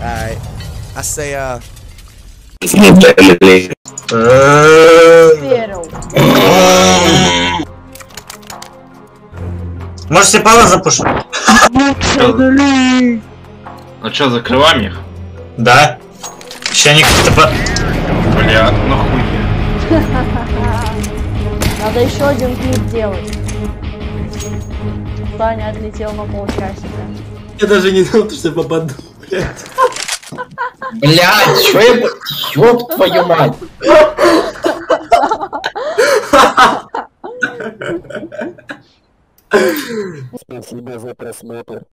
Alright. I say, Верил. Может, все пала запушить? Ну чё, закрываем их? Да. Еще они как-то... Бля, ну хуй. Надо еще один клип делать. Таня отлетел на полчасика. Я даже не думал, что я попаду, блядь. Блядь, чё я... Ёб твою мать! Спасибо за просмотр.